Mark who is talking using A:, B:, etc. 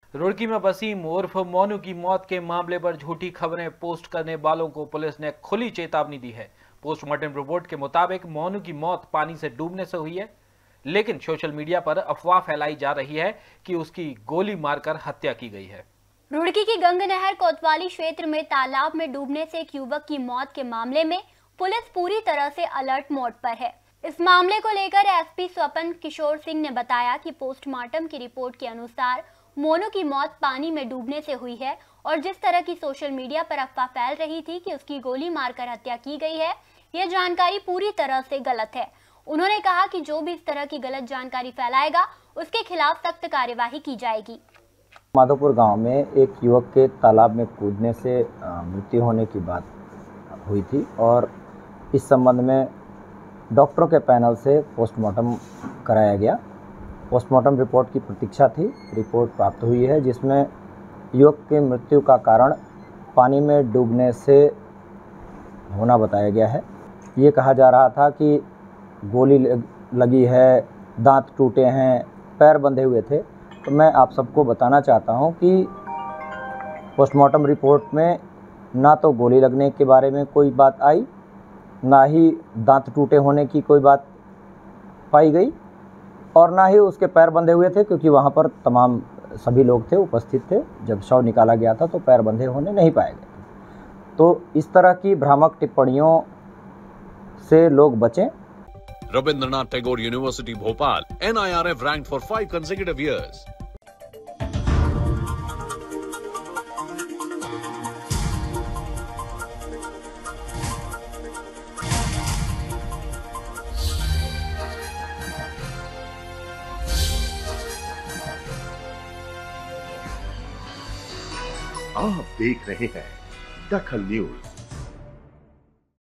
A: रुड़की में वसीम उर्फ मोनू की मौत के मामले पर झूठी खबरें पोस्ट करने वालों को पुलिस ने खुली चेतावनी दी है। पोस्टमार्टम रिपोर्ट के मुताबिक मोनू की मौत पानी से डूबने से हुई है, लेकिन सोशल मीडिया पर अफवाह फैलाई जा रही है कि उसकी गोली मारकर हत्या की गई है।
B: रुड़की की गंगनहर कोतवाली क्षेत्र में तालाब में डूबने से एक युवक की मौत के मामले में पुलिस पूरी तरह से अलर्ट मोड पर है। इस मामले को लेकर एसपी स्वपन किशोर सिंह ने बताया कि पोस्टमार्टम की रिपोर्ट के अनुसार मोनू की मौत पानी में डूबने से हुई है और जिस तरह की सोशल मीडिया पर अफवाह फैल रही थी कि उसकी गोली मारकर हत्या की गई है, यह जानकारी पूरी तरह से गलत है। उन्होंने कहा कि जो भी इस तरह की गलत जानकारी फैलाएगा उसके खिलाफ सख्त कार्यवाही की जाएगी।
C: माधोपुर गांव में एक युवक के तालाब में कूदने से मृत्यु होने की बात हुई थी और इस संबंध में डॉक्टरों के पैनल से पोस्टमार्टम कराया गया। पोस्टमार्टम रिपोर्ट की प्रतीक्षा थी। रिपोर्ट प्राप्त हुई है जिसमें युवक की मृत्यु का कारण पानी में डूबने से होना बताया गया है। ये कहा जा रहा था कि गोली लगी है, दांत टूटे हैं, पैर बंधे हुए थे। तो मैं आप सबको बताना चाहता हूं कि पोस्टमार्टम रिपोर्ट में ना तो गोली लगने के बारे में कोई बात आई, ना ही दांत टूटे होने की कोई बात पाई गई और ना ही उसके पैर बंधे हुए थे, क्योंकि वहां पर तमाम सभी लोग थे, उपस्थित थे। जब शव निकाला गया था तो पैर बंधे होने नहीं पाए गए। तो इस तरह की भ्रामक टिप्पणियों से लोग बचें।
D: Rabindranath Tagore University, Bhopal, NIRF ranked for 5 consecutive years.
E: आप देख रहे हैं दखल न्यूज।